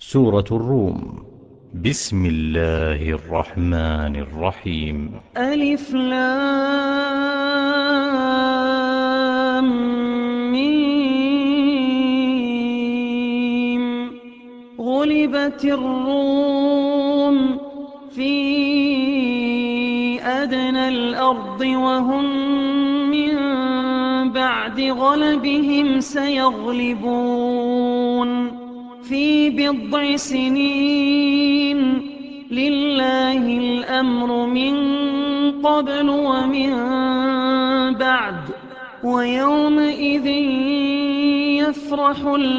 سورة الروم. بسم الله الرحمن الرحيم. ألف لام ميم. غلبت الروم في أدنى الأرض وهم من بعد غلبهم سيغلبون في بضع سنين. لله الأمر من قبل ومن بعد ويومئذ يفرح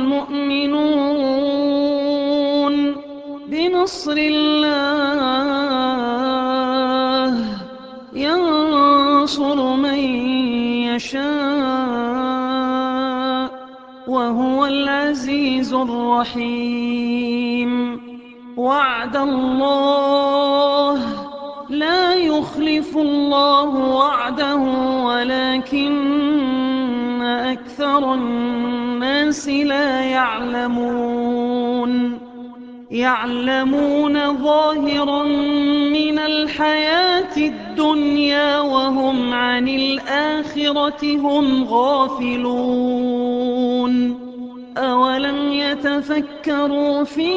المؤمنون بنصر الله ينصر من يشاء وهو العزيز الرحيم. وعد الله لا يخلف الله وعده ولكن أكثر الناس لا يعلمون ظاهرا من الحياة الدنيا وهم عن الآخرة هم غافلون. أولم يتفكروا في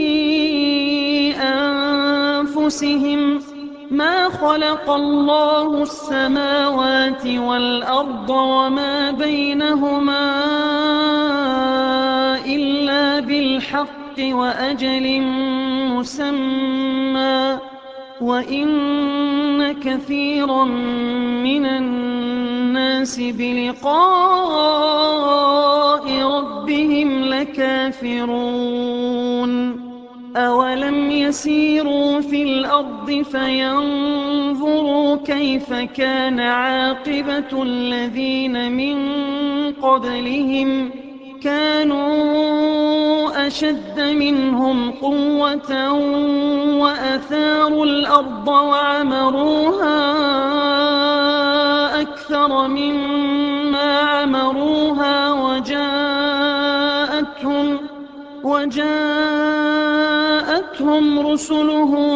أنفسهم ما خلق الله السماوات والأرض وما بينهما إلا بالحق وأجل مسمى وإن كثيرا من الناس بلقاء ربهم لكافرون. أولم يسيروا في الأرض فينظروا كيف كان عاقبة الذين من قبلهم كانوا أشد منهم قوة وأثاروا الأرض وعمروها أكثر مما عمروها وجاءتهم رسلهم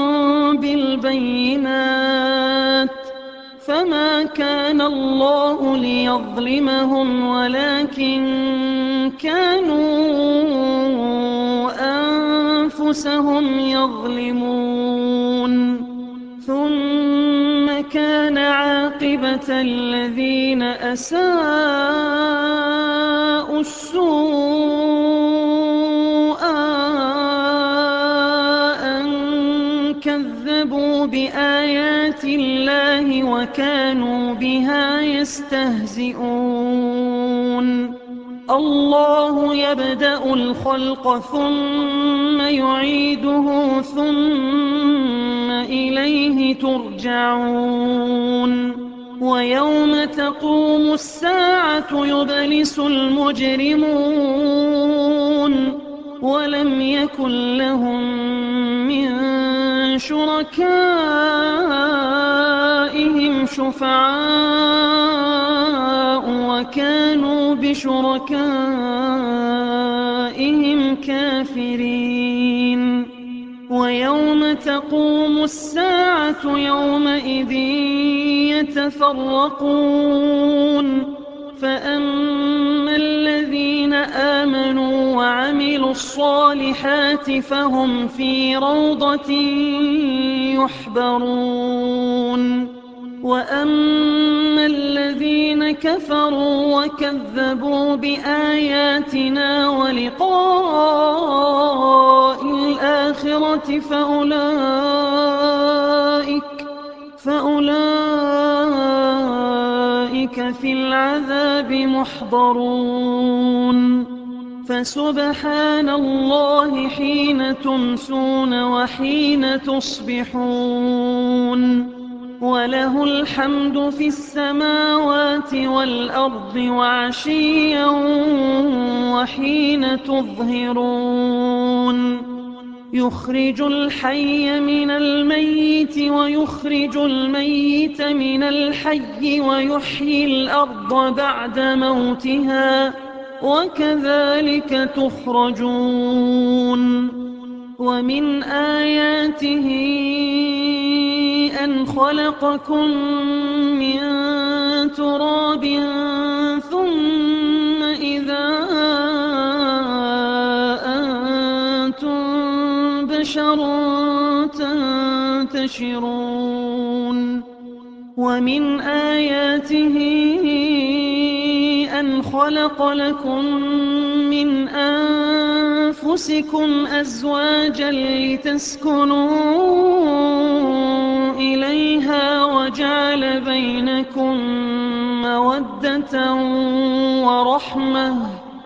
بالبينات فما كان الله ليظلمهم ولكن كانوا أنفسهم يظلمون. ثم كان عاقبة الذين أساءوا السوء أن كذبوا بآيات الله وكانوا بها يستهزئون. الله يبدأ الخلق ثم يعيده ثم إليه ترجعون. ويوم تقوم الساعة يبلس المجرمون ولم يكن لهم من شركائهم شفعاء وكانوا بشركائهم كافرين. ويوم تقوم الساعة يومئذ يتفرقون فأما الذين آمنوا وعملوا الصالحات فهم في روضة يحبرون. وأما الذين كفروا وكذبوا بآياتنا ولقاء الآخرة فأولئك في العذاب محضرون. فسبحان الله حين تمسون وحين تصبحون وله الحمد في السماوات والأرض وعشيا وحين تظهرون. يخرج الحي من الميت ويخرج الميت من الحي ويحيي الأرض بعد موتها وكذلك تخرجون. ومن آياته أن خلقكم من تراب ثم إذا أنتم بشر تنتشرون ومن آياته أن خلق لكم من أنفسكم أزواجا لتسكنوا إليها وجعل بينكم مودة ورحمة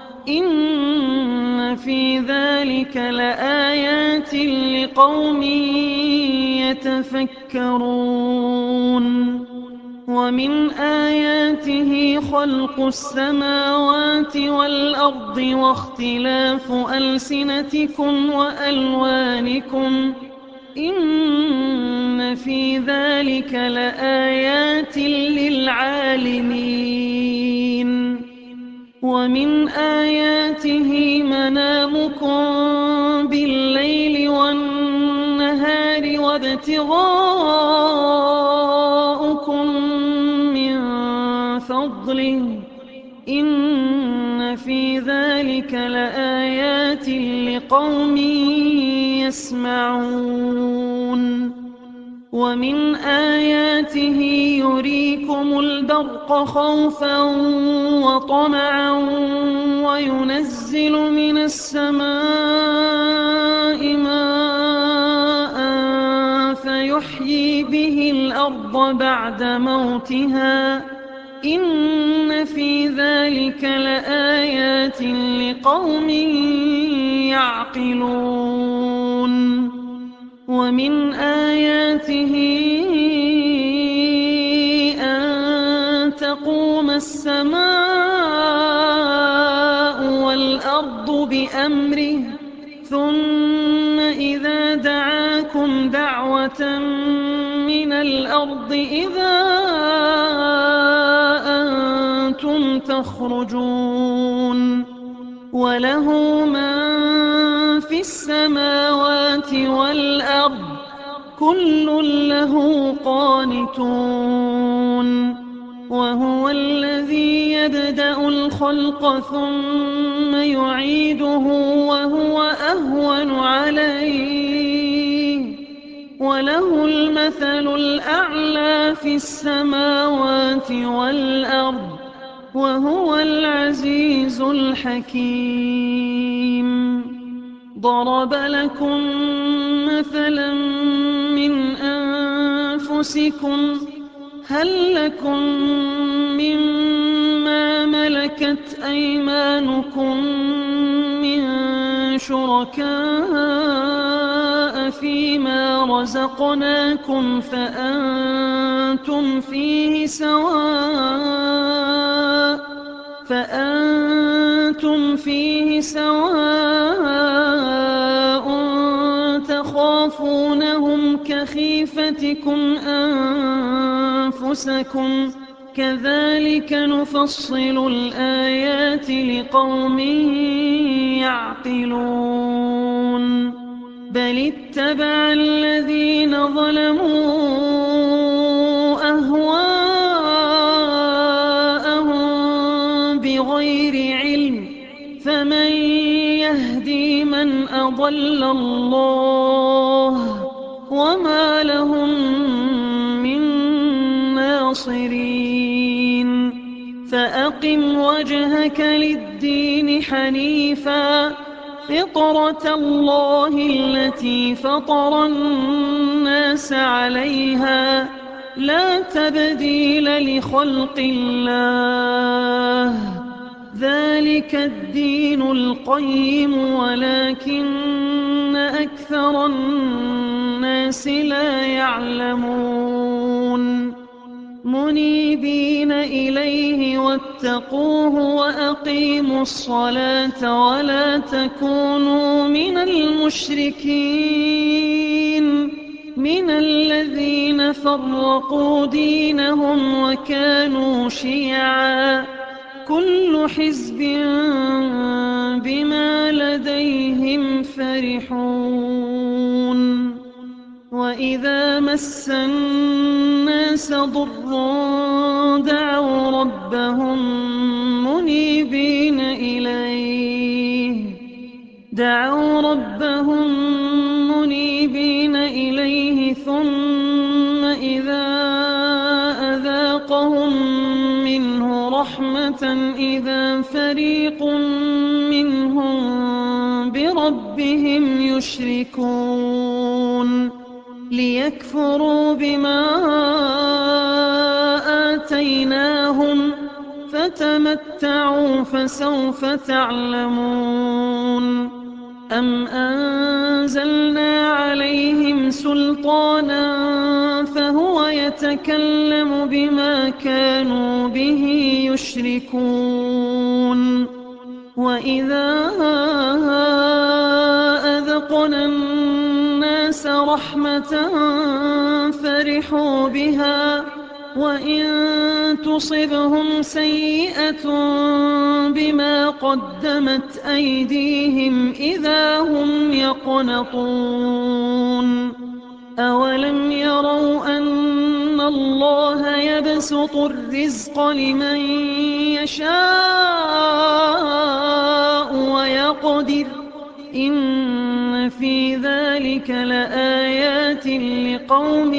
إن في ذلك لآيات لقوم يتفكرون ومن آياته خلق السماوات والأرض واختلاف ألسنتكم وألوانكم إن في ذلك لآيات للعالمين ومن آياته منامكم بالليل والنهار وابتغاؤكم من فضله إن في ذلك لآيات لقوم يسمعون ومن آياته يريكم البرق خوفا وطمعا وينزل من السماء ماء فيحيي به الأرض بعد موتها إن في ذلك لآيات لقوم يعقلون ومن آياته أن تقوم السماء والأرض بأمره ثم إذا دعاكم دعوة من الأرض إذا أنتم تخرجون وله من في السماوات والأرض كل له قانتون وهو الذي يبدأ الخلق ثم يعيده وهو أهون عليه وله المثل الأعلى في السماوات والأرض وهو العزيز الحكيم ضرب لكم مثلا من أنفسكم هل لكم مما ملكت أيمانكم من شركاء فيما رزقناكم فأنتم فيه سواء تخافونهم كخيفتكم أنفسكم كذلك نفصل الآيات لقوم يعقلون بل اتبع الذين ظلموا أهواءهم بغير علم فمن يهدي من أضل الله وما لهم من ناصرين فأقم وجهك للدين حنيفا فطرة الله التي فطر الناس عليها لا تبديل لخلق الله ذلك الدين القيم ولكن أكثر الناس لا يعلمون منيبين إليه واتقوه وأقيموا الصلاة ولا تكونوا من المشركين من الذين فرقوا دينهم وكانوا شيعا كل حزب بما لديهم فرحون وإذا مس الناس ضر دعوا ربهم منيبين إليه ثم إذا أذاقهم منه رحمة إذا فريق منهم بربهم يشركون ليكفروا بما آتيناهم فتمتعوا فسوف تعلمون أم أنزلنا عليهم سلطانا فهو يتكلم بما كانوا به يشركون وإذا أذقنا الناس رحمة فرحوا بها وإن تصبهم سيئة بما قدمت أيديهم إذا هم يقنطون أولم يروا أن الله يبسط الرزق لمن يشاء ويقدر إن في ذلك لآيات لقوم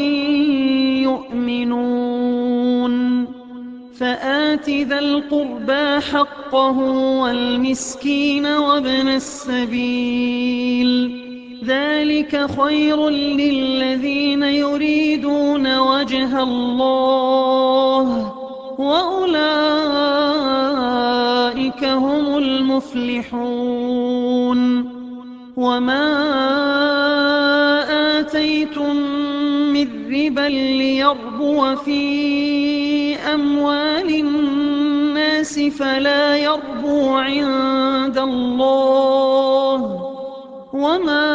يؤمنون فآت ذا القربى حقه والمسكين وابن السبيل ذلك خير للذين يريدون وجه الله وأولئك هم المفلحون وما آتيتم من ربا ليربو في أموال الناس فلا يربو عند الله وما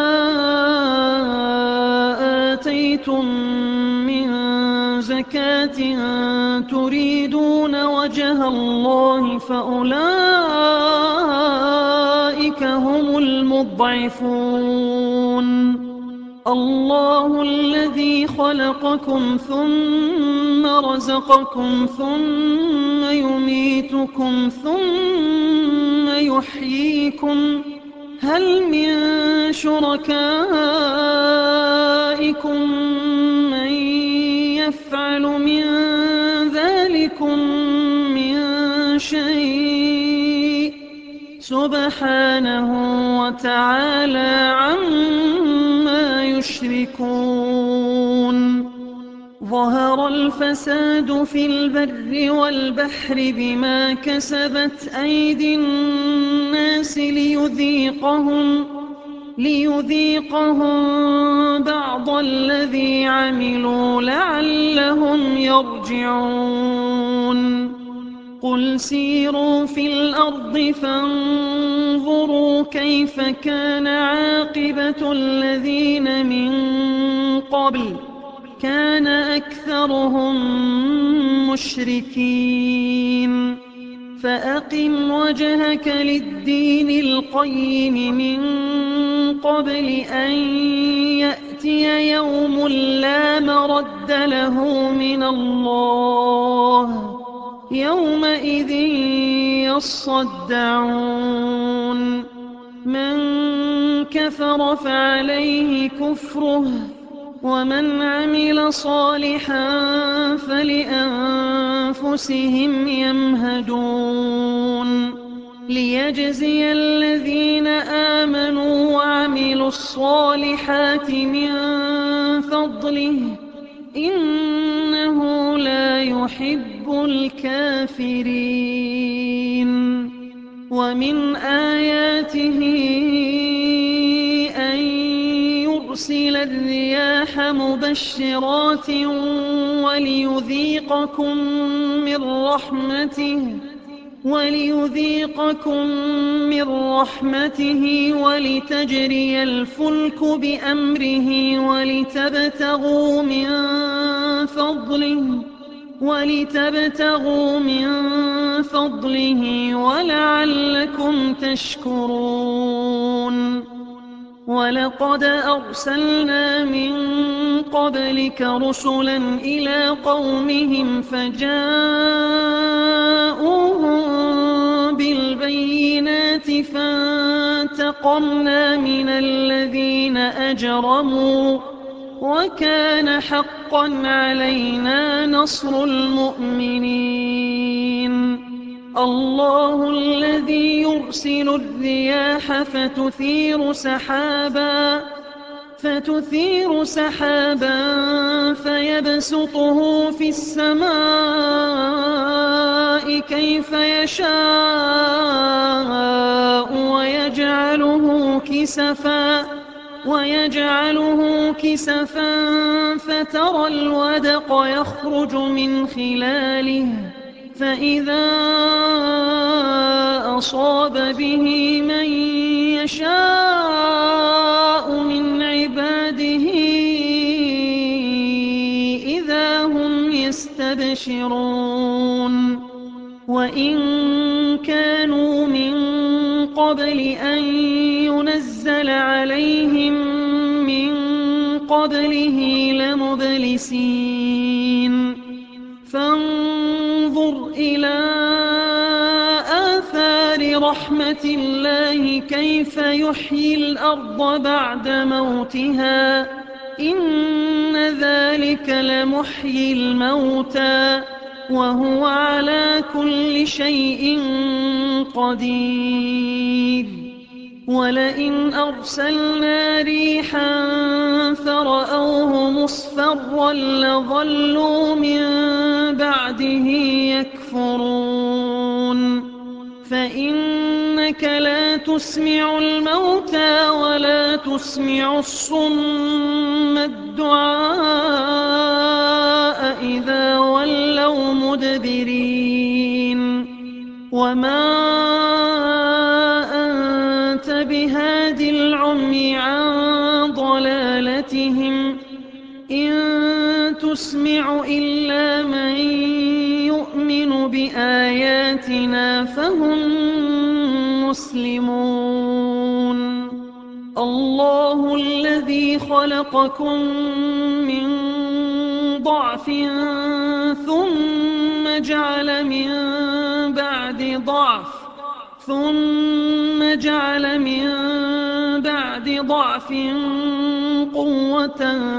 آتيتم من زكاة تريدون وجه الله فأولئك هم المضعفون الله الذي خلقكم ثم رزقكم ثم يميتكم ثم يحييكم هل من شركائكم من يفعل من ذلكم من شيء سبحانه وتعالى عما يشركون ظهر الفساد في البر والبحر بما كسبت أيدي الناس ليذيقهم بعض الذي عملوا لعلهم يرجعون قل سيروا في الأرض فانظروا كيف كان عاقبة الذين من قبل كان أكثرهم مشركين فأقم وجهك للدين القيم من قبل أن يأتي يوم لا مرد له من الله يومئذ يصدعون من كفر فعليه كفره ومن عمل صالحا فلأنفسهم يمهدون ليجزي الذين آمنوا وعملوا الصالحات من فضله إنه لا يحب الكافرين ومن آياته أن يرسل الرياح مبشرات وليذيقكم من رحمته ولتجري الفلك بأمره ولتبتغوا من فضله ولعلكم تشكرون ولقد أرسلنا من قبلك رسلا إلى قومهم فجاءوهم بالبينات فانتقمنا من الذين أجرموا وكان حقا علينا نصر المؤمنين الله الذي يرسل الرياح فتثير سحابا فيبسطه في السماء كيف يشاء ويجعله كسفا فترى الودق يخرج من خلاله فإذا أصاب به من يشاء من عباده إذا هم يستبشرون وإن كانوا من قبل أن ينزل عليهم من قبله لمبلسين فانظر إلى آثار رحمة الله كيف يحيي الأرض بعد موتها إن ذلك لمحيي الموتى وهو على كل شيء قدير ولئن أرسلنا ريحا فرأوه مصفرا لظلوا من بعده يكفرون فإنك لا تسمع الموتى ولا تسمع الصم الدعاء إذا ولوا مدبرين وما أنت بهاد العمي عن ضلالتهم إن تسمع إلا من يؤمن بآياتنا فهم مسلمون الله الذي خلقكم من ضعف ثم جعل من بعد ضعف قوة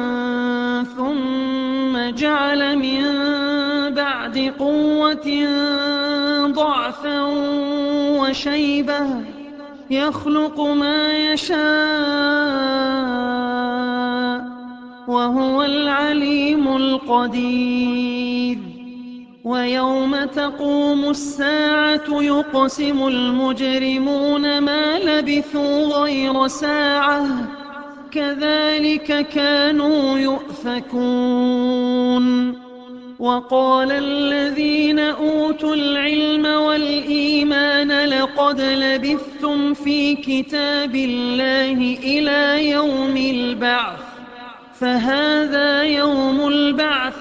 ثم جعل من بعد قوة ضعفا وشيبة يخلق ما يشاء وهو العليم القدير ويوم تقوم الساعة يقسم المجرمون ما لبثوا غير ساعة كذلك كانوا يؤفكون وقال الذين أوتوا العلم والإيمان لقد لبثتم في كتاب الله إلى يوم البعث فهذا يوم البعث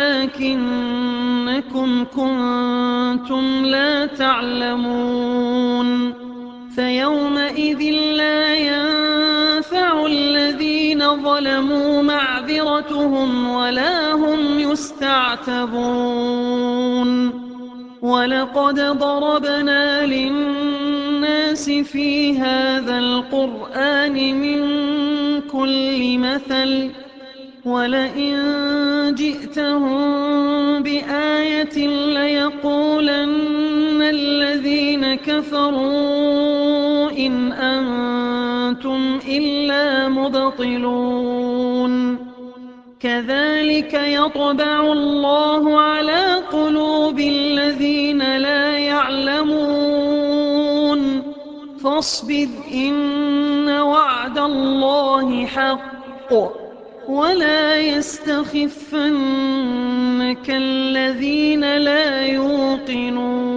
ولكنكم كنتم لا تعلمون فيومئذ لا ينفع الذين ظلموا معذرتهم ولا هم يستعتبون ولقد ضربنا للناس في هذا القرآن من كل مثل ولئن جئتهم بآية ليقولن الذين كفروا إن أنتم إلا مبطلون كذلك يطبع الله على قلوب الذين لا يعلمون فاصبر إن وعد الله حق ولا يستخفنك الذين لا يوقنون